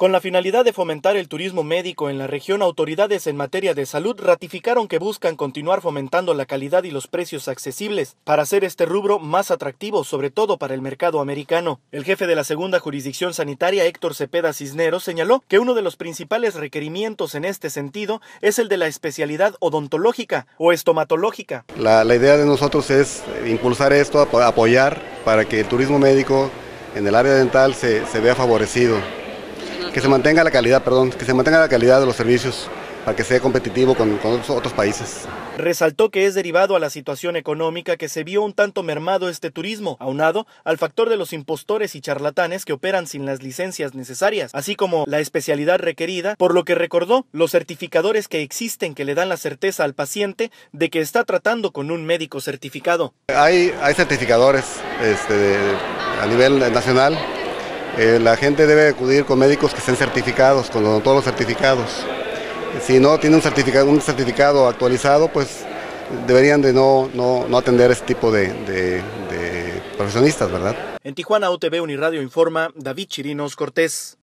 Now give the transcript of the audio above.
Con la finalidad de fomentar el turismo médico en la región, autoridades en materia de salud ratificaron que buscan continuar fomentando la calidad y los precios accesibles para hacer este rubro más atractivo, sobre todo para el mercado americano. El jefe de la segunda jurisdicción sanitaria, Héctor Cepeda Cisneros, señaló que uno de los principales requerimientos en este sentido es el de la especialidad odontológica o estomatológica. La idea de nosotros es impulsar esto, apoyar para que el turismo médico en el área dental se vea favorecido. Que se mantenga la calidad, de los servicios para que sea competitivo con otros países. Resaltó que es derivado a la situación económica que se vio un tanto mermado este turismo, aunado al factor de los impostores y charlatanes que operan sin las licencias necesarias, así como la especialidad requerida, por lo que recordó los certificadores que existen que le dan la certeza al paciente de que está tratando con un médico certificado. Hay certificadores a nivel nacional. La gente debe acudir con médicos que estén certificados, con odontólogos certificados. Si no tiene un certificado actualizado, pues deberían de no atender ese tipo de profesionistas, ¿verdad? En Tijuana, UTV Uniradio informa David Chirinos Cortés.